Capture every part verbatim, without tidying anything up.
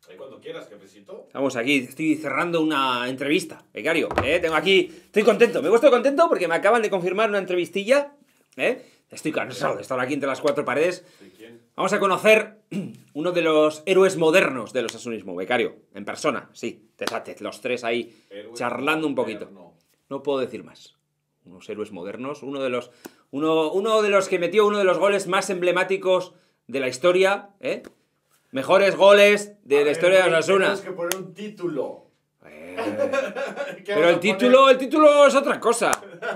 Cuando quieras, jefecito. Estamos aquí, estoy cerrando una entrevista, becario, ¿eh? Tengo aquí, estoy contento, me he puesto contento porque me acaban de confirmar una entrevistilla, ¿eh? Estoy cansado de estar aquí entre las cuatro paredes. ¿Quién? Vamos a conocer uno de los héroes modernos del osasunismo, becario, en persona, sí, tesate, los tres ahí Héroe charlando un poquito. moderno. No puedo decir más. Unos héroes modernos, uno de los, uno, uno de los que metió uno de los goles más emblemáticos de la historia, ¿eh? Mejores goles de A la ver, historia de güey, Osasuna. Tenemos que poner un título. Eh, ¿Qué Pero vas el a título, poner? el título es otra cosa.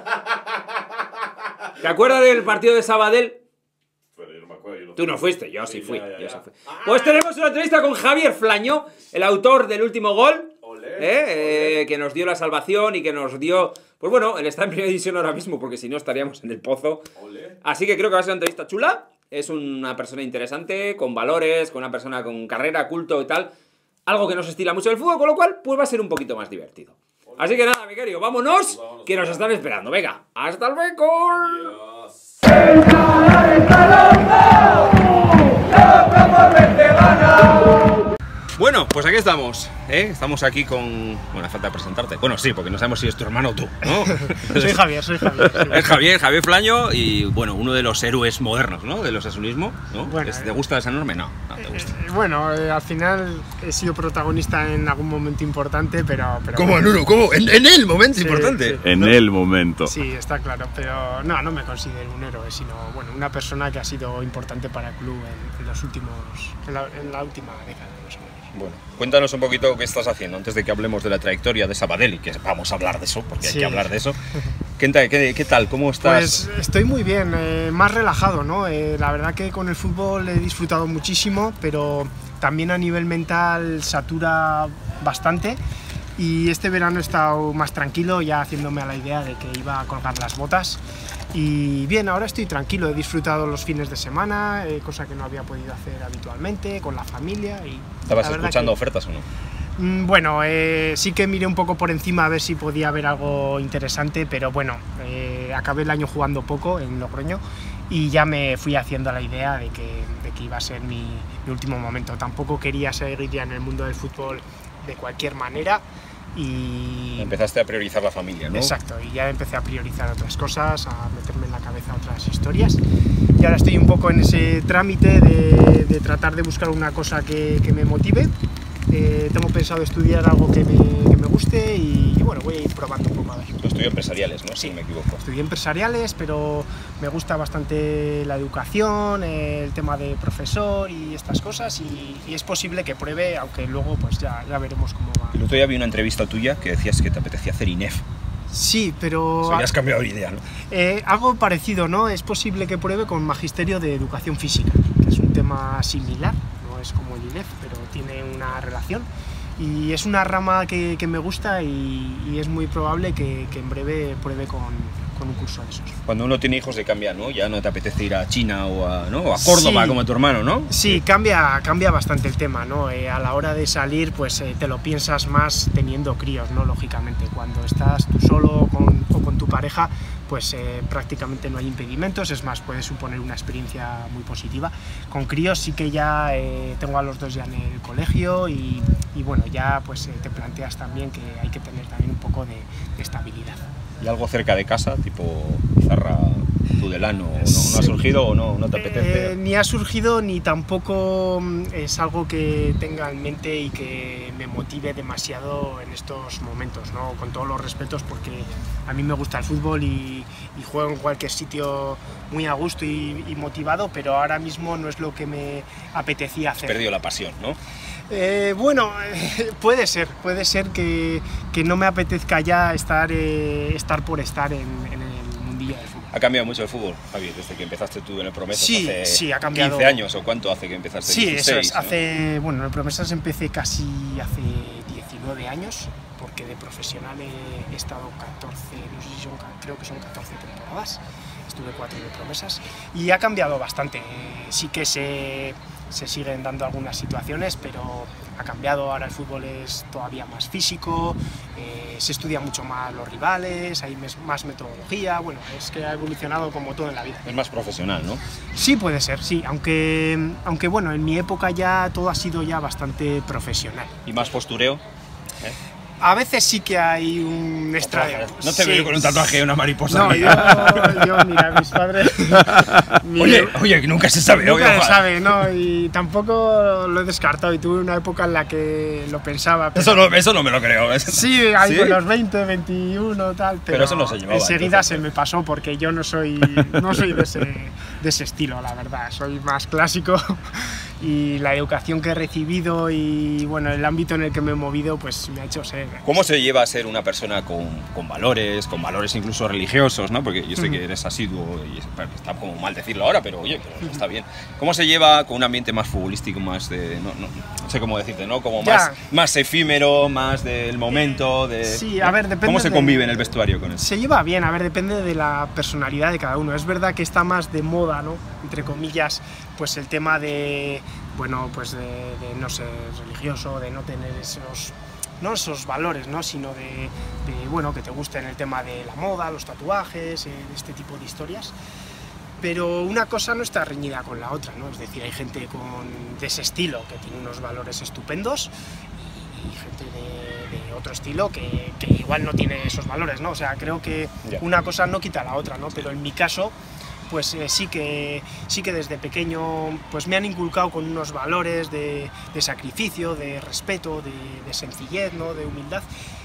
¿Te acuerdas del partido de Sabadell? Pero yo no me acuerdo. Yo no Tú no fuiste, yo sí Sí, fui. ya, ya, yo ya. sí fui. Ah. Pues tenemos una entrevista con Javier Flaño, el autor del último gol, Olé, ¿eh? olé. Eh, que nos dio la salvación y que nos dio... Pues bueno, él está en primera división ahora mismo, porque si no estaríamos en el pozo. Olé. Así que creo que va a ser una entrevista chula. Es una persona interesante, con valores, con una persona con carrera, culto y tal. Algo que nos estila mucho el fútbol, con lo cual pues va a ser un poquito más divertido. Así que nada, becario, vámonos, Vámonos. que nos están esperando. Venga, hasta el bécor. Dios. Bueno, pues aquí estamos, ¿eh? Estamos aquí con... Bueno, falta presentarte. Bueno, sí, porque no sabemos si es tu hermano o tú, ¿no? Soy Javier, soy Javier. sí. Es Javier, Javier Flaño y, bueno, uno de los héroes modernos, ¿no? Del osasunismo, ¿no? Bueno, ¿Te gusta esa norma? No, no te gusta. Eh, bueno, eh, al final he sido protagonista en algún momento importante, pero... pero ¿Cómo, bueno, Nuno? ¿Cómo? ¿En, en el momento Sí, importante? sí. En el momento. Sí, está claro, pero no, no me considero un héroe, sino bueno, una persona que ha sido importante para el club en, en los últimos, en la, en la última década, más o menos. Bueno, cuéntanos un poquito qué estás haciendo antes de que hablemos de la trayectoria de Sabadell, y que vamos a hablar de eso, porque hay Sí. que hablar de eso. ¿Qué, tal- qué, qué tal? ¿Cómo estás? Pues estoy muy bien, eh, más relajado, ¿no? Eh, la verdad que con el fútbol he disfrutado muchísimo, pero también a nivel mental satura bastante. Y este verano he estado más tranquilo, ya haciéndome a la idea de que iba a colgar las botas. Y bien, ahora estoy tranquilo, he disfrutado los fines de semana, eh, cosa que no había podido hacer habitualmente, con la familia. Y ¿Estabas la verdad escuchando que- ofertas o no? Mm, Bueno, eh, sí que miré un poco por encima a ver si podía haber algo interesante, pero bueno, eh, acabé el año jugando poco en Logroño y ya me fui haciendo la idea de que, de que iba a ser mi, mi último momento. Tampoco quería seguir ya en el mundo del fútbol de cualquier manera y... Empezaste a priorizar la familia, ¿no? Exacto, y ya empecé a priorizar otras cosas, a meterme en la cabeza otras historias. Y ahora estoy un poco en ese trámite de, de tratar de buscar una cosa que, que me motive. Eh, tengo pensado estudiar algo que me, que me guste y, y bueno, voy a ir probando un poco a ver. Tú estudias empresariales, ¿no? Si no me equivoco. Estudié empresariales, pero me gusta bastante la educación, el tema de profesor y estas cosas y, y es posible que pruebe, aunque luego pues ya, ya veremos cómo va. El otro día vi una entrevista tuya que decías que te apetecía hacer I N E F. Sí, pero... Eso ya has cambiado de idea, ¿no? Eh, algo parecido, ¿no? Es posible que pruebe con Magisterio de Educación Física, que es un tema similar, no es como el I N E F, pero tiene una relación. Y es una rama que, que me gusta y, y es muy probable que, que en breve pruebe con, con un curso de esos. Cuando uno tiene hijos se cambia, ¿no? Ya no te apetece ir a China o a, ¿no? o a Córdoba, Sí. como tu hermano, ¿no? Sí, cambia, cambia bastante el tema, ¿no? Eh, a la hora de salir, pues eh, te lo piensas más teniendo críos, ¿no? Lógicamente, cuando estás tú solo con, o con tu pareja, pues eh, prácticamente no hay impedimentos, es más, puede suponer una experiencia muy positiva. Con críos sí que ya eh, tengo a los dos ya en el colegio y, y bueno, ya pues eh, te planteas también que hay que tener también un poco de, de estabilidad. ¿Y algo cerca de casa, tipo Zarra, Tudelano, ¿no, no Sí. ha surgido o no, no te apetece? Eh, ni ha surgido ni tampoco mm, es algo que tenga en mente y que me motive demasiado en estos momentos, ¿no? Con todos los respetos, porque a mí me gusta el fútbol y, y juego en cualquier sitio muy a gusto y, y motivado, pero ahora mismo no es lo que me apetecía Has hacer. perdido la pasión, ¿no? Eh, bueno, eh, puede ser, puede ser que, que no me apetezca ya estar, eh, estar por estar en, en el mundillo del fútbol. ¿Ha cambiado mucho el fútbol, Javier, desde que empezaste tú en el Promesas? Sí, hace sí, ha cambiado. quince años o cuánto hace que empezaste? Sí, dieciséis, eso es. ¿no? Hace, bueno, en el Promesas empecé casi hace diecinueve años, porque de profesional he, he estado catorce, no sé si son, creo que son catorce temporadas. Estuve cuatro de Promesas y ha cambiado bastante. Eh, sí que se, se siguen dando algunas situaciones, pero ha cambiado, ahora el fútbol es todavía más físico, eh, se estudia mucho más los rivales, hay más metodología, bueno, es que ha evolucionado como todo en la vida. Es más profesional, ¿no? Sí, puede ser, sí, aunque, aunque bueno, en mi época ya todo ha sido ya bastante profesional. ¿Y más postureo? ¿Eh? A veces sí que hay un extra de... No te veo sí. con un tatuaje de una mariposa. No, yo, yo, mira, mis padres... mi, Oye, oye, que nunca se sabe. Nunca oye, se sabe, ¿no? Y tampoco lo he descartado y tuve una época en la que lo pensaba. Pero... Eso, no, eso no me lo creo. Sí, ahí ¿Sí? con los veinte, veintiuno, tal, pero, pero eso no se llevaba. Enseguida entonces, se me pasó porque yo no soy, no soy de, ese, de ese estilo, la verdad. Soy más clásico y la educación que he recibido y bueno, el ámbito en el que me he movido pues me ha hecho ser... ¿Cómo se lleva a ser una persona con, con valores, con valores incluso religiosos, ¿no? Porque yo sé que eres asiduo y está como mal decirlo ahora, pero oye, pero está bien. ¿Cómo se lleva con un ambiente más futbolístico, más de... no, no, no sé cómo decirte, ¿no? Como más, más efímero, más del momento, de... Sí, a ver, depende... ¿Cómo se de, convive en el vestuario con eso? Se lleva bien, a ver, depende de la personalidad de cada uno. Es verdad que está más de moda, ¿no? Entre comillas, pues el tema de... bueno, pues de, de no ser religioso, de no tener esos... no esos valores, ¿no? Sino de, de, bueno, que te gusten el tema de la moda, los tatuajes, eh, este tipo de historias. Pero una cosa no está reñida con la otra, ¿no? Es decir, hay gente con, de ese estilo que tiene unos valores estupendos y gente de, de otro estilo que, que igual no tiene esos valores, ¿no? O sea, creo que yeah. una cosa no quita la otra, ¿no? Pero en mi caso, pues eh, sí, que, sí que desde pequeño pues me han inculcado con unos valores de, de sacrificio, de respeto, de, de sencillez, ¿no? De humildad.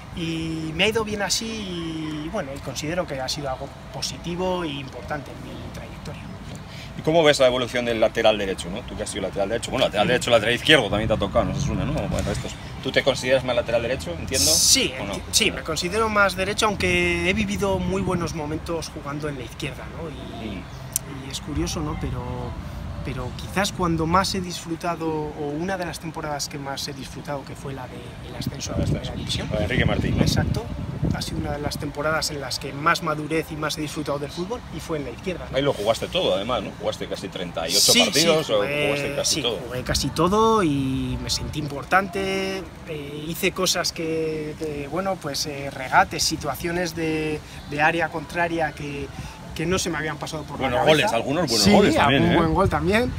Y me ha ido bien así y bueno, y considero que ha sido algo positivo e importante en mi trayectoria. ¿Y cómo ves la evolución del lateral derecho, ¿no? Tú que has sido lateral derecho, bueno, lateral derecho, lateral izquierdo también te ha tocado, no sé, una, ¿no? Bueno, estos. ¿Tú te consideras más lateral derecho, entiendo? Sí, no? sí, me considero más derecho, aunque he vivido muy buenos momentos jugando en la izquierda, ¿no? Y, mm. y es curioso, ¿no? Pero, pero quizás cuando más he disfrutado, o una de las temporadas que más he disfrutado, que fue la del ascenso a la primera división. A Enrique Martín, ¿no? Exacto. Ha sido una de las temporadas en las que más madurez y más he disfrutado del fútbol y fue en la izquierda, ¿no? Ahí lo jugaste todo, además, ¿no? Jugaste casi treinta y ocho sí, partidos, sí, jugué, o jugaste casi sí, todo. jugué casi todo y me sentí importante. Eh, hice cosas que, que bueno, pues eh, regates, situaciones de, de área contraria que, que no se me habían pasado por buenos la cabeza. Goles, algunos buenos sí, goles también, un ¿eh? buen gol también.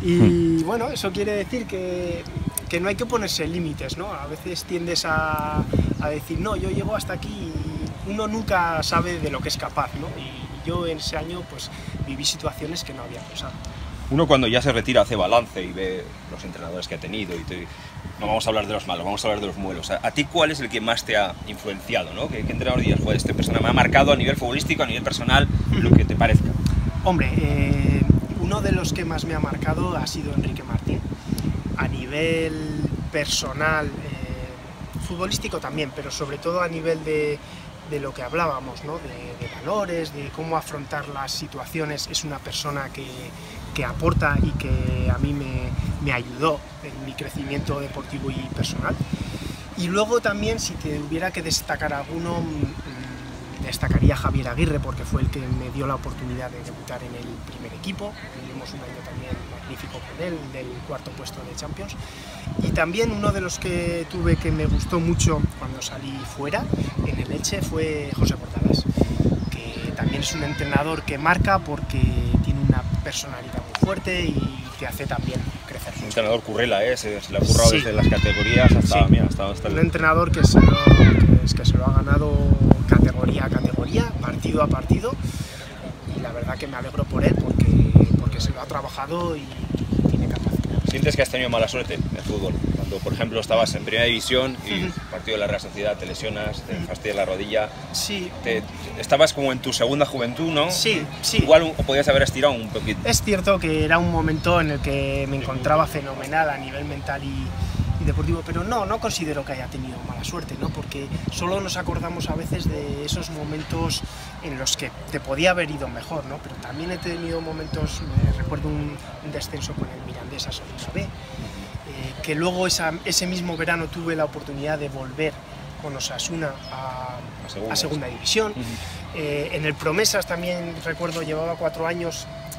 Y bueno, eso quiere decir que, que no hay que ponerse límites, ¿no? A veces tiendes a, a decir, no, yo llego hasta aquí y uno nunca sabe de lo que es capaz, ¿no? Y yo en ese año pues viví situaciones que no había pensado. Uno cuando ya se retira hace balance y ve los entrenadores que ha tenido y te... no vamos a hablar de los malos, vamos a hablar de los buenos. ¿A ti cuál es el que más te ha influenciado, ¿no? ¿Qué, qué entrenador dirías, joder, este persona me ha marcado a nivel futbolístico, a nivel personal, lo que te parezca? Hombre, eh, uno de los que más me ha marcado ha sido Enrique Martín. A nivel personal, eh, futbolístico también, pero sobre todo a nivel de, de lo que hablábamos, ¿no? de, de valores, de cómo afrontar las situaciones. Es una persona que, que aporta y que a mí me, me ayudó en mi crecimiento deportivo y personal. Y luego también, si te hubiera que destacar alguno, destacaría a Javier Aguirre, porque fue el que me dio la oportunidad de debutar en el primer equipo. Vivimos un año también magnífico con él, del cuarto puesto de Champions. Y también uno de los que tuve que me gustó mucho cuando salí fuera, en el Elche, fue José Portadas, que también es un entrenador que marca porque tiene una personalidad muy fuerte y te hace también crecer. Un entrenador currela, ¿eh? Se, se le ha currado sí. desde las categorías hasta... Sí. Mira, hasta, hasta el... Un entrenador que se, lo, que, es que se lo ha ganado categoría a categoría, partido a partido, y la verdad que me alegro por él porque, porque se lo ha trabajado y tiene capacidad. ¿Sientes que has tenido mala suerte en el fútbol? Cuando, por ejemplo, estabas en primera división y uh-huh. partido de la Real Sociedad te lesionas, te fastidias la rodilla. Sí. Te, estabas como en tu segunda juventud, ¿no? Sí, sí. Igual o podías haber estirado un poquito. Es cierto que era un momento en el que me encontraba fenomenal a nivel mental y, y deportivo, pero no, no considero que haya tenido mala suerte, ¿no? Porque solo nos acordamos a veces de esos momentos en los que te podía haber ido mejor, ¿no? Pero también he tenido momentos, me recuerdo un, un descenso con el Mirandés a Segunda B, eh, que luego esa, ese mismo verano tuve la oportunidad de volver con Osasuna a, a, segunda, a segunda división. Uh-huh. eh, en el Promesas también recuerdo, llevaba cuatro años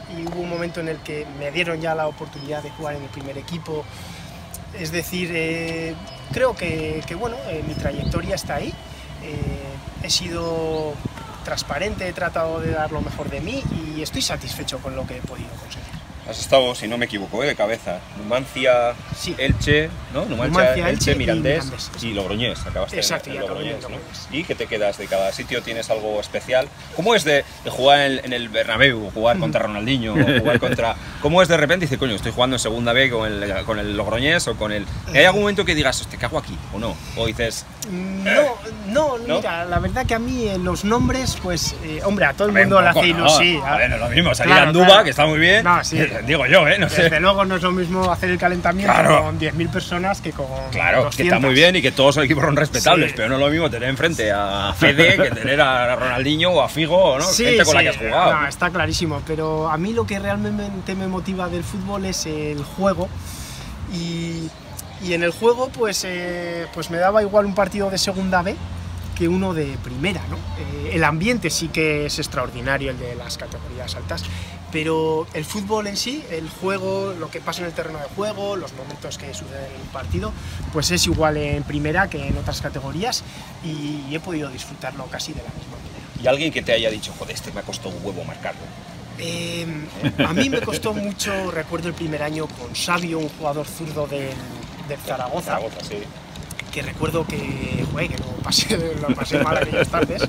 y hubo un momento en el que me dieron ya la oportunidad de jugar en el primer equipo. Es decir, eh, creo que, que bueno, eh, mi trayectoria está ahí. Eh, he sido transparente, he tratado de dar lo mejor de mí y estoy satisfecho con lo que he podido conseguir. Has estado, si no me equivoco, ¿eh? de cabeza, Numancia, Sí. Elche, ¿no? Numancia, Numancia, Elche, Elche y Mirandés Mirandés, y Logroñés. Acabaste Exacto, en, y en acabé en Logroñés, ¿no? Logroñés. ¿Y qué te quedas de cada sitio? ¿Tienes algo especial? ¿Cómo es de, de jugar en, en el Bernabéu, jugar contra Ronaldinho, o jugar contra... ¿Cómo es de repente? Dice, coño, estoy jugando en segunda B con el, con el Logroñés o con el... ¿Hay algún momento que digas, hostia, ¿qué hago aquí? ¿O no? O dices... No, no, ¿No? mira, la verdad que a mí eh, los nombres, pues, eh, hombre, a todo el Hombre, mundo un le poco, hace ¿no? ilusión. A ver, no es lo mismo, salir Claro, a Andúba, claro. que está muy bien, No, sí. digo yo, ¿eh? No sé. Desde luego no es lo mismo hacer el calentamiento Claro. con diez mil personas que con Claro, doscientas. que está muy bien y que todos los equipos son respetables, Sí. pero no es lo mismo tener enfrente a Fede que tener a Ronaldinho o a Figo, ¿no? Sí, Gente con la sí, que has jugado. no, está clarísimo, pero a mí lo que realmente me motiva del fútbol es el juego y, y en el juego pues, eh, pues me daba igual un partido de segunda B que uno de primera, ¿no? Eh, el ambiente sí que es extraordinario, el de las categorías altas, pero el fútbol en sí, el juego, lo que pasa en el terreno de juego, los momentos que suceden en un partido, pues es igual en primera que en otras categorías y he podido disfrutarlo casi de la misma manera. Y alguien que te haya dicho, joder, este me ha costado un huevo marcarlo. Eh, a mí me costó mucho, recuerdo el primer año con Sabio, un jugador zurdo del, del Zaragoza, Zaragoza, sí. que recuerdo que, joder, que lo pasé, lo pasé mal aquellas tardes.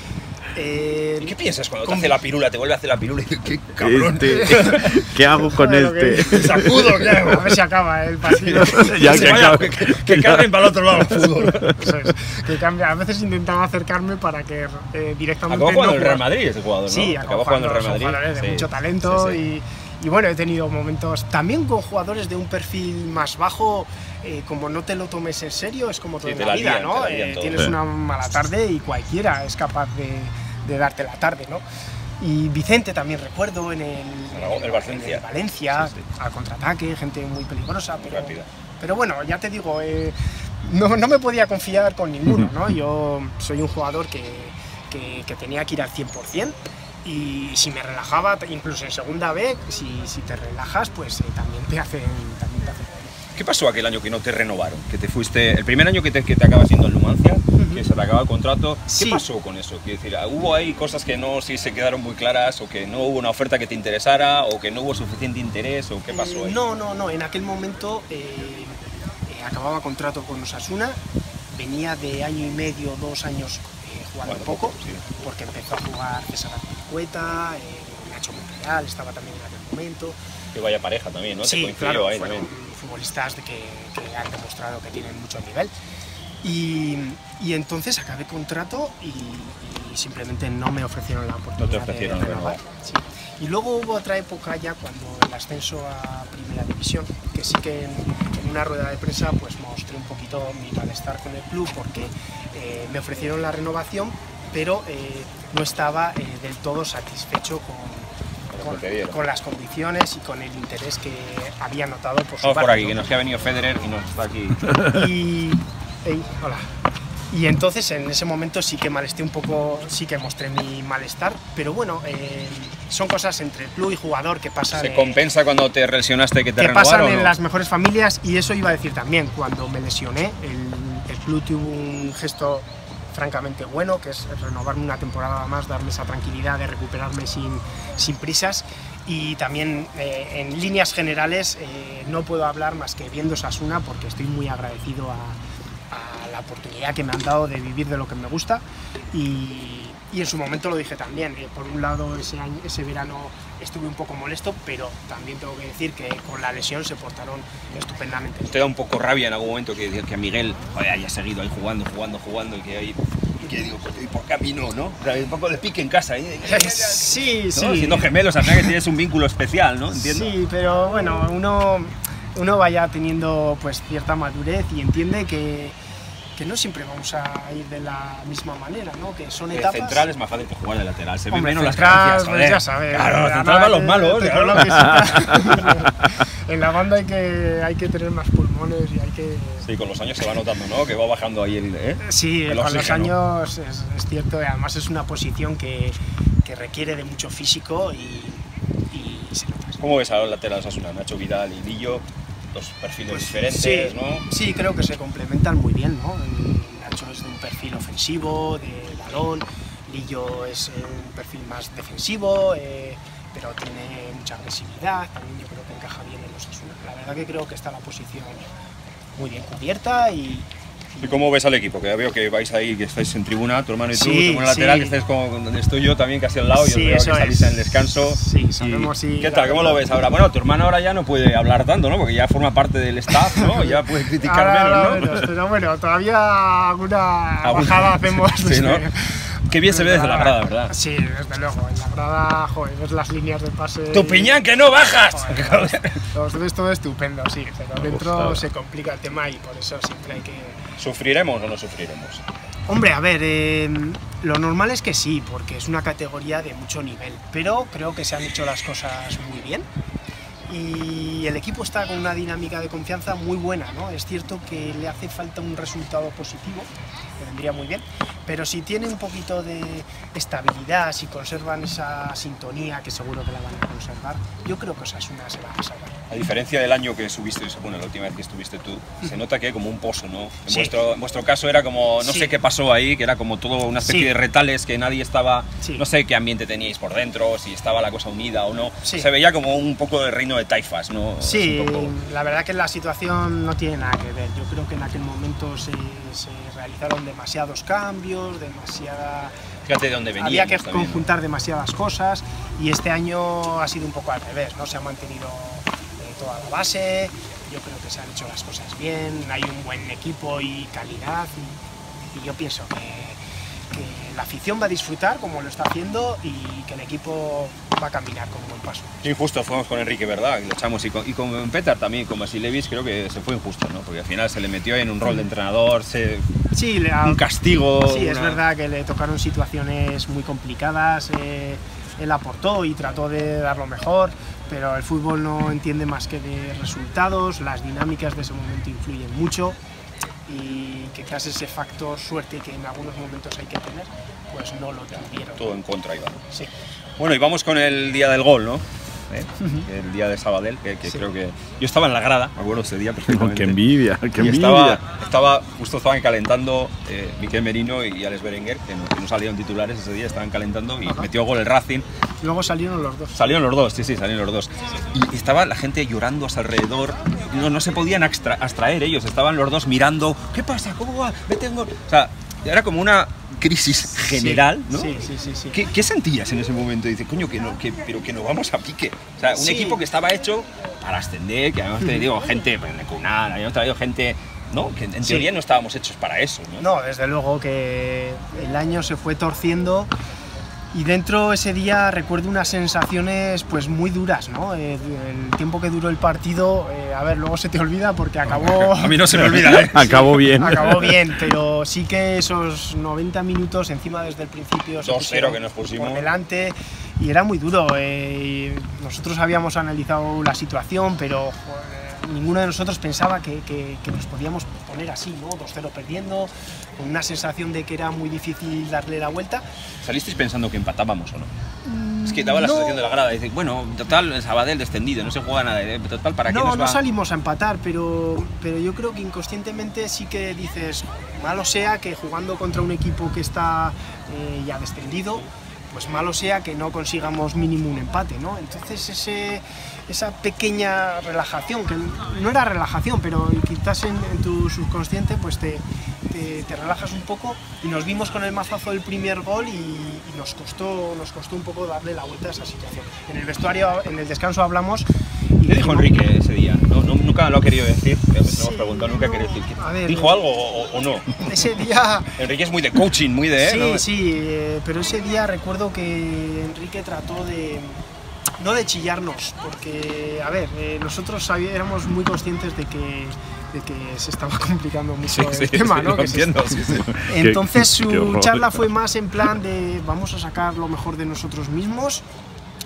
Eh, ¿Y qué piensas cuando te con- hace la pirula, te vuelve a hacer la pirula y dices, qué cabrón? Este, ¿qué hago con Bueno, que- este? Sacudo, ¿qué hago? A ver si acaba el partido. Ya Que que vaya, acabe. que, que carguen para el otro lado el fútbol. Eso es, que cambia. A veces intentaba acercarme para que eh, directamente Acabó jugando no en el Real jugar. Madrid ese jugador, ¿no? Sí, acabó jugando en el Real son Madrid. jugadores de Sí, mucho talento sí, sí. Y, y bueno, he tenido momentos también con jugadores de un perfil más bajo, eh, como no te lo tomes en serio, es como todo Sí, en te la la vida, lían, ¿no? te la lían Eh, todo. tienes Sí. una mala tarde y cualquiera es capaz de, de darte la tarde, ¿no? Y Vicente también recuerdo en el, El Valencia. en el Valencia, Sí, sí. al contraataque, gente muy peligrosa, Muy pero, rápida. pero bueno, ya te digo, eh, no, no me podía confiar con ninguno, ¿no? Yo soy un jugador que, que, que tenía que ir al cien por cien y si me relajaba, incluso en segunda B, si, si te relajas, pues eh, también te hacen, también te hacen daño. ¿Qué pasó aquel año que no te renovaron? Que te fuiste, el primer año que te, que te acabas siendo en Numancia, que se te acaba el contrato. ¿Qué Sí. pasó con eso? Quiero decir, ¿hubo ahí cosas que no sí se quedaron muy claras o que no hubo una oferta que te interesara o que no hubo suficiente interés o qué pasó Eh, ahí? No, no, no, en aquel momento eh, eh, acababa contrato con Osasuna, venía de año y medio, dos años eh, jugando Bueno, poco, poco, sí. porque empezó a jugar César Azpilicueta, eh, Nacho Monreal, estaba también en aquel momento. Que vaya pareja también, ¿no? Te Sí, coincidió claro, ahí fueron también. futbolistas de que, que han demostrado que tienen mucho nivel. Y, y entonces acabé contrato y, y simplemente no me ofrecieron la oportunidad ofrecieron de renovar. renovar. Sí. Y luego hubo otra época ya cuando el ascenso a Primera División, que sí que en, en una rueda de prensa pues mostré un poquito mi malestar con el club porque eh, me ofrecieron la renovación, pero eh, no estaba eh, del todo satisfecho con, Con lo con, que te dieron. con las condiciones y con el interés que había notado por su Vamos por parte, aquí, ¿no? que nos ha venido Federer y nos está aquí. Y, ey, hola. Y entonces en ese momento sí que malesté un poco, sí que mostré mi malestar, pero bueno, eh, son cosas entre el club y jugador que pasan, ¿Se eh, compensa cuando te lesionaste que te que renovaron? pasan o en no? las mejores familias y eso iba a decir también, cuando me lesioné, el, el club tuvo un gesto francamente bueno, que es renovarme una temporada más, darme esa tranquilidad de recuperarme sin, sin prisas y también eh, en líneas generales eh, no puedo hablar más que viendo Osasuna porque estoy muy agradecido a, a la oportunidad que me han dado de vivir de lo que me gusta y, y en su momento lo dije también, eh, por un lado ese, año, ese verano estuve un poco molesto, pero también tengo que decir que con la lesión se portaron estupendamente. ¿Te da un poco rabia en algún momento que, que a Miguel joder, haya seguido ahí jugando, jugando, jugando y que, hay, y que digo, ¿y por qué a mí no? ¿no? O sea, un poco de pique en casa. ¿eh? Sí, ¿No? sí. Siendo gemelos, al final que tienes un vínculo especial, ¿no? Entiendo. Sí, pero bueno, uno, uno vaya teniendo pues cierta madurez y entiende que, que no siempre vamos a ir de la misma manera, ¿no? Que son De etapas. central es más fácil que jugar de lateral. Se ven Hombre, menos las central, carencias, pues joder. ya sabes. Claro, los nada, central van los te- malos. te claro. coloques y- en la banda hay que, hay que tener más pulmones y hay que... Sí, con los años se va notando, ¿no? Que va bajando ahí el... ¿eh? Sí, El con los oxígeno. años es, es cierto, y además es una posición que, que requiere de mucho físico y, y- y se nota. ¿Cómo ves a los laterales Osasuna? Nacho Vidal y Lillo, dos perfiles Pues, diferentes, sí, ¿no? Sí, creo que se complementan muy bien, ¿no? Nacho es de un perfil ofensivo, de balón, Lillo es eh, un perfil más defensivo, eh, pero tiene mucha agresividad, también yo creo que encaja bien en los Osasuna. La verdad que creo que está la posición muy bien cubierta y... ¿Y cómo ves al equipo? Que ya veo que vais ahí, que estáis en tribuna, tu hermano y tú, Sí, tu hermano lateral, sí. que estáis como donde estoy yo también, casi al lado, y os Sí, veo que eso salís es. en el descanso. Sí, Y- sabemos si- ¿Qué tal? ¿Cómo lo ves ahora? Bueno, tu hermano ahora ya no puede hablar tanto, ¿no? Porque ya forma parte del staff, ¿no? Ya puede criticar Ahora, menos, ahora ¿no? menos, pero bueno, todavía alguna Alguna- bajada hacemos. Sí, ¿no? Qué bien se ve desde la grada, ¿verdad? Sí, desde luego. En la grada, joder, ves las líneas de pase. ¡Tu piñán, que no bajas! Joder, los ves todo estupendo, sí, pero dentro gustaba. se complica el tema y por eso siempre hay que... ¿Sufriremos o no sufriremos? Hombre, a ver, eh, lo normal es que sí, porque es una categoría de mucho nivel, pero creo que se han hecho las cosas muy bien y el equipo está con una dinámica de confianza muy buena, ¿no? Es cierto que le hace falta un resultado positivo, que vendría muy bien, pero si tiene un poquito de estabilidad, si conservan esa sintonía, que seguro que la van a conservar, yo creo que Osasuna se va a salvar. A diferencia del año que subiste, bueno, la última vez que estuviste tú, se nota que hay como un pozo, ¿no? En, Sí. vuestro, en vuestro caso era como, no Sí. sé qué pasó ahí, que era como todo una especie Sí. de retales, que nadie estaba, Sí. no sé qué ambiente teníais por dentro, si estaba la cosa unida o no. Sí. Se veía como un poco de reino de taifas, ¿no? Sí, Es un poco- la verdad que la situación no tiene nada que ver. Yo creo que en aquel momento se, se realizaron demasiados cambios, demasiada... Fíjate de dónde veníamos Había que también, ¿no? conjuntar demasiadas cosas y este año ha sido un poco al revés, ¿no? Se ha mantenido eh, toda la base, yo creo que se han hecho las cosas bien, hay un buen equipo y calidad y, y yo pienso que, que la afición va a disfrutar como lo está haciendo y que el equipo va a caminar con buen paso. Sí, justo fuimos con Enrique, ¿verdad? Y lo echamos y con, y con Petar también, con Basilevis, creo que se fue injusto, ¿no? Porque al final se le metió en un rol de entrenador, se, Sí, le ha- un castigo. Sí, es una- verdad que le tocaron situaciones muy complicadas, eh, él aportó y trató de dar lo mejor, pero el fútbol no entiende más que de resultados, las dinámicas de ese momento influyen mucho y quizás ese factor suerte que en algunos momentos hay que tener, pues no lo tuvieron. Todo en contra iba. Sí. Bueno, y vamos con el día del gol, ¿no? ¿Eh? El día de Sabadell, que, que Sí. creo que... Yo estaba en la grada, me acuerdo ese día perfectamente. ¡Qué envidia! ¡Qué Y envidia! estaba, estaba, justo estaban calentando eh, Miquel Merino y Alex Berenguer, que no, que no salieron titulares ese día, estaban calentando y Ajá. metió gol el Racing. Luego salieron los dos. Salieron los dos, sí, sí, salieron los dos. Y estaba la gente llorando a su alrededor, no, no se podían extra- abstraer ellos, estaban los dos mirando, ¿qué pasa? ¿Cómo va? Vete un gol. O sea, era como una crisis general, Sí, ¿no? Sí, sí, sí. sí. ¿Qué, qué sentías en ese momento? Dices, coño, que no, que, pero que nos vamos a pique. O sea, un Sí. equipo que estaba hecho para ascender, que habíamos tenido gente, pues, de Cunal, habíamos traído gente, ¿no? Que en Sí. teoría no estábamos hechos para eso, ¿no? No, desde luego que el año se fue torciendo y dentro ese día recuerdo unas sensaciones pues muy duras, ¿no? Eh, El tiempo que duró el partido, eh, a ver, luego se te olvida porque acabó... A mí no se me olvida, ¿eh? Acabó bien. Acabó bien, pero sí que esos noventa minutos encima desde el principio se dos cero pusieron que nos pusimos. por delante y era muy duro. eh, nosotros habíamos analizado la situación, pero joder, ninguno de nosotros pensaba que, que- que nos podíamos poner así, ¿no? dos cero perdiendo, con una sensación de que era muy difícil darle la vuelta. ¿Salisteis pensando que empatábamos o no? Es que daba la no. sensación de la grada, dice, bueno, total, el Sabadell descendido, no se juega nada, ¿eh? Total, ¿para qué No, nos no va? salimos a empatar, pero, pero yo creo que inconscientemente sí que dices, malo sea que jugando contra un equipo que está eh, ya descendido, pues malo sea que no consigamos mínimo un empate, ¿no? Entonces ese, esa pequeña relajación, que no era relajación, pero quizás en, en tu subconsciente pues te, te, te relajas un poco y nos vimos con el mazazo del primer gol y, y nos, costó, nos costó un poco darle la vuelta a esa situación. En el vestuario, en el descanso hablamos... y ¿Qué dijo dijimos- Enrique ese día? No, no- nunca lo ha querido decir, me lo Sí, hemos preguntado, nunca ha querido decir. a ver, ¿Dijo eh, algo o, o no? Ese día... Enrique es muy de coaching, muy de... ¿eh? Sí, ¿no? sí, eh, pero ese día recuerdo que Enrique trató de... no de chillarnos, porque, a ver, eh, nosotros sabí- éramos muy conscientes de que, de que se estaba complicando mucho Sí, sí, el tema, sí, ¿no? lo Que se- entiendo, sí, sí. Entonces Qué- qué su horror. charla fue más en plan de vamos a sacar lo mejor de nosotros mismos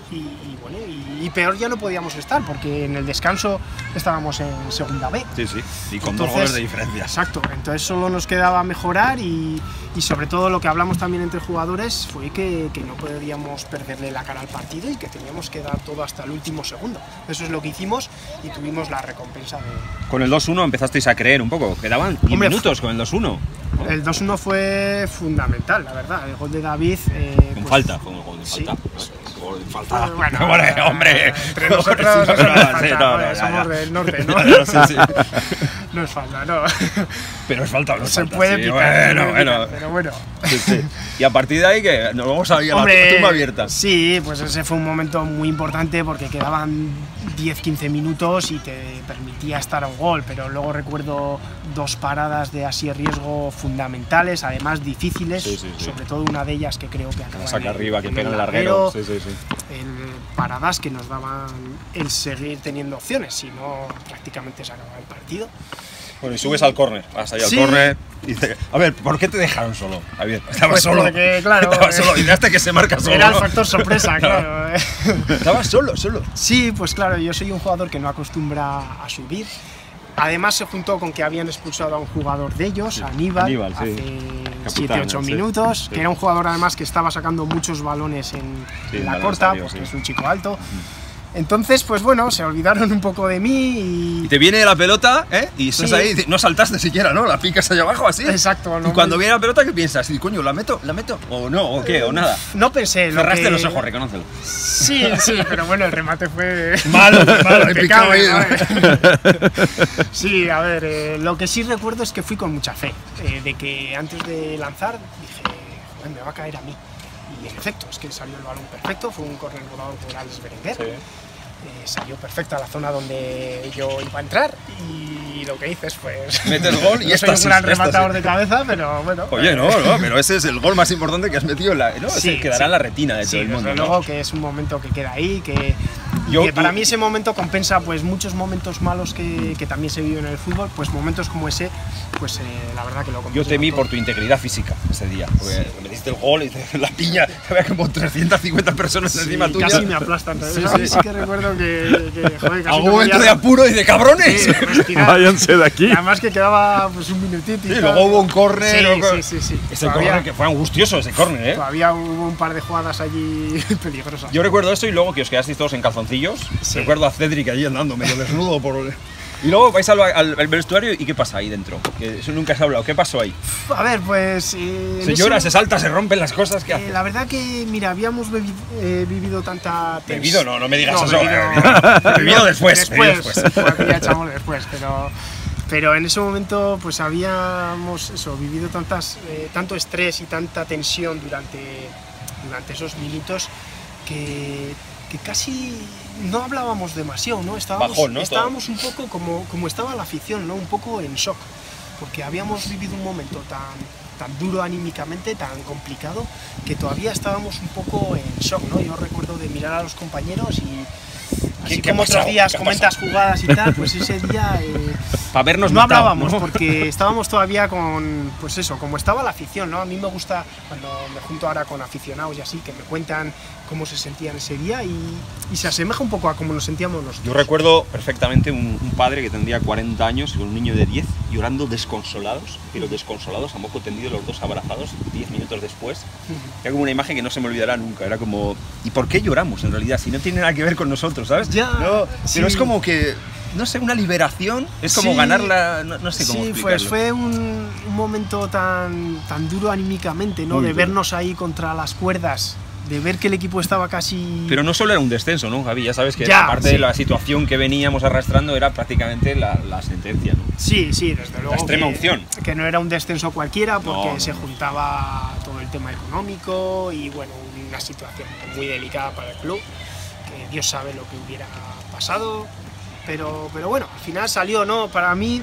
y, y bueno, y, y peor ya no podíamos estar, porque en el descanso estábamos en segunda B. Sí, sí, y con Entonces, dos goles de diferencia. Exacto, entonces solo nos quedaba mejorar y, y sobre todo lo que hablamos también entre jugadores fue que, que no podíamos perderle la cara al partido y que teníamos que dar todo hasta el último segundo. Eso es lo que hicimos y tuvimos la recompensa de... Con el dos uno empezasteis a creer un poco, quedaban diez Hombre, minutos con el dos uno. El dos uno fue fundamental, la verdad. El gol de David... Eh, Con pues, falta, fue un gol de sí. falta. Gol de falta. Ah, bueno, Hombre, eh, hombre. entre nosotros No, eso no es no, falta, sí, no, joder, no, ya, somos ya. del norte, ¿no? No, sí, sí. No es falta, no. Pero es falta, no es Se falta, puede sí, pitar, bueno, se puede bueno. pitar, pero bueno. Sí, sí. Y a partir de ahí que nos vamos a ir a la Hombre, tumba abierta. Sí, pues ese fue un momento muy importante porque quedaban diez quince minutos y te permitía estar a un gol, pero luego recuerdo dos paradas de así riesgo fundamentales, además difíciles, Sí, sí, sí. sobre todo una de ellas que creo que acaba Saca en el- arriba, que en pega el el larguero. larguero, Sí, sí, sí. el paradas que nos daban el seguir teniendo opciones, si no prácticamente se acababa el partido. Bueno, y subes al córner, vas ahí al Sí. córner y dices, a ver, ¿por qué te dejaron solo? Javier, estabas Pues solo. porque, claro, estabas eh, solo, y hasta que se marca solo. Era el ¿no? factor sorpresa, claro. eh. Estabas solo, solo. Sí, pues claro, yo soy un jugador que no acostumbra a subir. Además se juntó con que habían expulsado a un jugador de ellos, a Aníbal, Aníbal, sí. hace siete ocho sí. minutos, Sí. que era un jugador además que estaba sacando muchos balones en, Sí, en en la el corta, adversario, porque sí. es un chico alto. Entonces, pues bueno, se olvidaron un poco de mí Y y... te viene la pelota, ¿eh? Y estás Sí. ahí, y no saltaste siquiera, ¿no? La picas allá abajo así. Exacto, no Y cuando me- viene la pelota, ¿qué piensas? Y coño, ¿la meto? ¿La meto? ¿O no? ¿O qué? ¿O nada? No pensé... lo Cerraste que- los ojos, reconócelo. Sí, sí, pero bueno, el remate fue... Malo, malo, he picado impecable, ahí. ¿no? Sí, a ver, eh, lo que sí recuerdo es que fui con mucha fe, eh, de que antes de lanzar dije, joder, me va a caer a mí. Y en efecto, es que salió el balón perfecto, fue un córner volado por Alex Berenguer. Eh, salió perfecto a la zona donde yo iba a entrar y lo que hice es pues... Metes gol y no soy un éxtasis, gran rematador éxtasis. de cabeza, pero bueno. Oye, no, no, pero ese es el gol más importante que has metido en la. ¿No? Sí, Ese quedará sí. en la retina de todo Sí, el mundo. desde ¿no? luego que es un momento que queda ahí, que, y Yo- que para yo- mí ese momento compensa pues muchos momentos malos que, que también se viven en el fútbol, pues momentos como ese, pues eh, la verdad que lo Yo compensa. temí todo. por tu integridad física ese día. Porque me diste el gol y te- la piña, había como trescientas cincuenta personas Sí, encima tuya. casi me aplastan. Sí, Sí, sí. sí que recuerdo que, que joder, casi Algún me momento voy de a- apuro y de cabrones. Sí, respirar. Váyanse de aquí. Y además que quedaba pues un minutito y Sí, tal. luego hubo un córner. Sí, luego- sí, sí, sí. Ese Todavía- córner que fue angustioso, ese córner, ¿eh? Todavía hubo un par de jugadas allí peligrosas. Yo recuerdo esto y luego que os quedasteis todos en calzoncillos. Sí. Recuerdo a Cedric allí andando medio desnudo por... Y luego vais al, al- al vestuario y ¿qué pasa ahí dentro? Que eso nunca se ha hablado. ¿Qué pasó ahí? A ver, pues... eh, en Se llora, ese- se salta, se rompen las cosas. ¿Qué Eh, hace? la verdad que, mira, habíamos bebi- eh, vivido tanta... tens- Bebido no, no me digas No, eso. bebido- Bebido después, bebido Después, después. pues, ya echamos después, pero... Pero en ese momento pues habíamos eso, vivido tantas, eh, tanto estrés y tanta tensión durante, durante esos minutos que, que casi no hablábamos demasiado, ¿no? Estábamos, Bajón, ¿no? estábamos un poco como, como estaba la afición, ¿no? Un poco en shock, porque habíamos vivido un momento tan, tan duro anímicamente, tan complicado, que todavía estábamos un poco en shock, ¿no? Yo recuerdo de mirar a los compañeros y... Así qué ha como otros pasado? días ¿Qué ha comentas jugadas y tal, pues ese día eh, Para vernos no matado, hablábamos ¿no? porque estábamos todavía con, pues eso, como estaba la afición, ¿no? A mí me gusta cuando me junto ahora con aficionados y así, que me cuentan cómo se sentían ese día y, y se asemeja un poco a cómo nos sentíamos nosotros. Yo recuerdo perfectamente un, un padre que tendría cuarenta años con un niño de diez llorando desconsolados, pero desconsolados, a moco tendido, los dos abrazados, diez minutos después. Era como una imagen que no se me olvidará nunca. Era como, ¿y por qué lloramos en realidad? Si no tiene nada que ver con nosotros, ¿sabes? Ya, No, sí. pero es como que, no sé, una liberación. Es como Sí, ganar la. No, no sé cómo Sí, explicarlo. pues fue un, un momento tan, tan duro anímicamente, ¿no? Muy de duro. vernos ahí contra las cuerdas, de ver que el equipo estaba casi... Pero no solo era un descenso, ¿no, Javi? Ya sabes que Ya, aparte sí. de la situación que veníamos arrastrando era prácticamente la, la sentencia, ¿no? Sí, sí, desde luego. extrema que, unción. Que no era un descenso cualquiera porque No, no, se no. juntaba todo el tema económico y bueno, una situación muy delicada para el club, que Dios sabe lo que hubiera pasado, pero, pero bueno, al final salió, ¿no? Para mí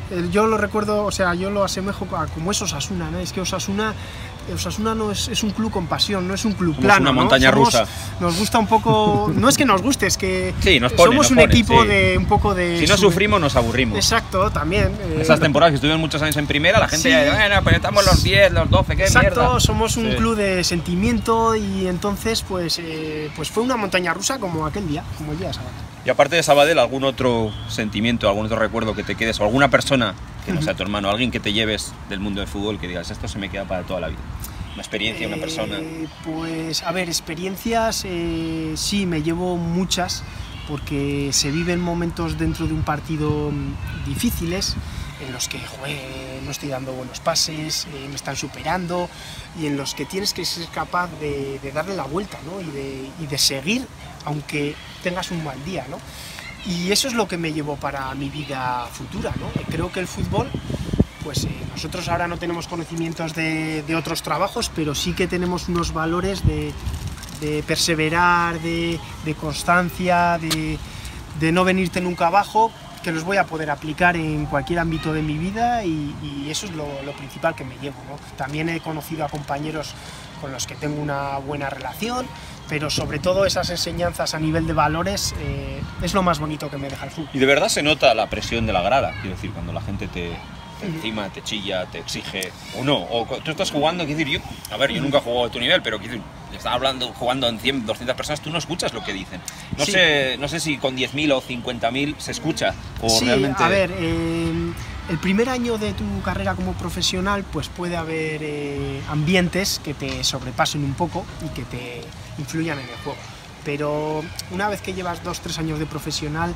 eh, yo lo recuerdo, o sea, yo lo asemejo a como es Osasuna, ¿no? Es que Osasuna, Osasuna no es, es un club con pasión, no es un club Somos plano, una ¿no? montaña Somos- rusa. Nos gusta un poco, no es que nos guste, es que Sí, nos pone, somos nos un pone, equipo sí. de un poco de... Si no sube- sufrimos, nos aburrimos. Exacto, también. eh, Esas temporadas que estuvieron muchos años en primera, la gente Sí. ya, bueno, pero estamos los diez, los doce, qué Exacto, mierda. somos un Sí. club de sentimiento y entonces pues, eh, pues fue una montaña rusa como aquel día, como el día de sábado. Y aparte de Sabadell, ¿algún otro sentimiento, algún otro recuerdo que te quedes, o alguna persona que no sea tu hermano, alguien que te lleves del mundo del fútbol, que digas, esto se me queda para toda la vida? Una experiencia, una Eh, persona. Pues, a ver, experiencias, eh, sí, me llevo muchas, porque se viven momentos dentro de un partido mm, difíciles, en los que, joder, no estoy dando buenos pases, eh, me están superando, y en los que tienes que ser capaz de, de darle la vuelta, ¿no? y, de, y de seguir, aunque tengas un mal día, ¿no? Y eso es lo que me llevo para mi vida futura, ¿no? Creo que el fútbol, pues eh, nosotros ahora no tenemos conocimientos de, de otros trabajos, pero sí que tenemos unos valores de, de perseverar, de, de constancia, de, de no venirte nunca abajo, que los voy a poder aplicar en cualquier ámbito de mi vida y, y eso es lo, lo principal que me llevo, ¿no? También he conocido a compañeros con los que tengo una buena relación, pero sobre todo esas enseñanzas a nivel de valores eh, es lo más bonito que me deja el fútbol. Y de verdad se nota la presión de la grada, quiero decir, cuando la gente te, te encima, te chilla, te exige, o no, o cu- tú estás jugando, quiero decir, yo, a ver, yo nunca he jugado a tu nivel, pero quiero decir, están hablando, jugando en cien, doscientas personas, tú no escuchas lo que dicen. No, Sí. sé, no sé si con diez mil o cincuenta mil se escucha, o Sí, realmente... a ver, eh, el primer año de tu carrera como profesional pues puede haber eh, ambientes que te sobrepasen un poco y que te influyan en el juego. Pero una vez que llevas dos, tres años de profesional,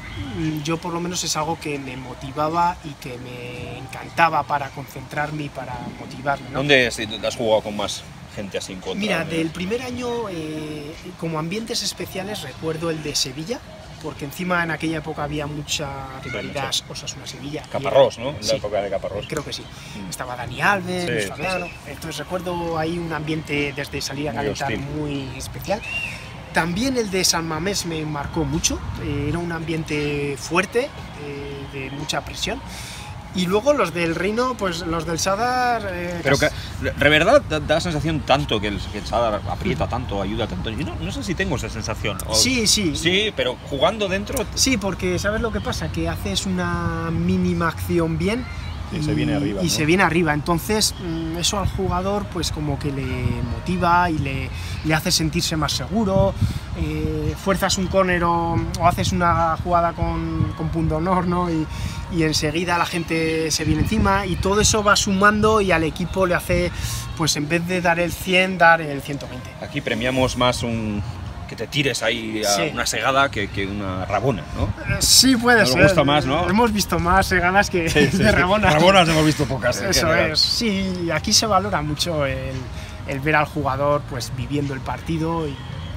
mm, yo por lo menos es algo que me motivaba y que me encantaba para concentrarme y para motivarme, ¿no? ¿Dónde has, has jugado con más gente así en contra? Mira, de- del primer año, eh, como ambientes especiales, recuerdo el de Sevilla, porque encima en aquella época había mucha rivalidad Osasuna-Sevilla. y Caparrós, era- ¿no? En la Sí, época de Caparrós. creo que sí. Mm. Estaba Dani Alves, Sí, Luis sí, Fabiano. Entonces recuerdo ahí un ambiente desde salir a Muy calentar hostil. muy especial. También el de San Mamés me marcó mucho, eh, era un ambiente fuerte, eh, de mucha presión. Y luego los del Reino, pues los del Sadar... eh, Pero que, casi- de verdad da, da la sensación tanto que el, que el Sadar aprieta tanto, ayuda tanto. Yo no, no sé si tengo esa sensación. o- Sí, sí. Sí, pero jugando dentro. Sí, porque ¿sabes lo que pasa? Que haces una mínima acción bien Y se viene arriba, y ¿no? se viene arriba. Entonces mm, eso al jugador pues como que le motiva y le, le hace sentirse más seguro. Eh, fuerzas un córner o, o haces una jugada con, con punto honor, ¿no? Y, y enseguida la gente se viene encima y todo eso va sumando y al equipo le hace, pues en vez de dar el cien, dar el ciento veinte. Aquí premiamos más un que te tires ahí a Sí. una segada que, que una rabona, ¿no? Eh, Sí, puede Nos ser. gusta más, ¿no? Hemos visto más segadas que de Rabona. Rabonas hemos visto pocas. en Eso general. es, sí, aquí se valora mucho el, el ver al jugador pues viviendo el partido y,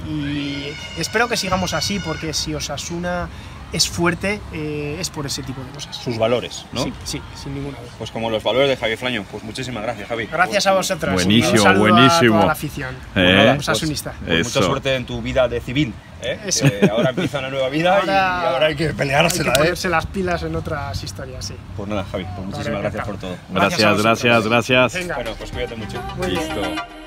y espero que sigamos así porque si Osasuna es fuerte eh, es por ese tipo de cosas. Sus valores, ¿no? Sí, sí, sin ninguna duda. Pues como los valores de Javier Flaño. Pues muchísimas gracias, Javi. Gracias a vosotros. Buenísimo, Un saludo a buenísimo. toda la afición. Eh, Osasunista. Pues mucha Eso. suerte en tu vida de civil. ¿eh? Eso. Que ahora empieza una nueva vida y- Ahora- y ahora hay que Hay peleársela, que ¿eh? ponerse las pilas en otras historias, sí. Pues nada, Javi, pues muchísimas Vale, gracias por encantado. todo. Gracias a Gracias, vosotros. gracias, gracias. Venga. Bueno, pues cuídate mucho. Muy bien. Listo.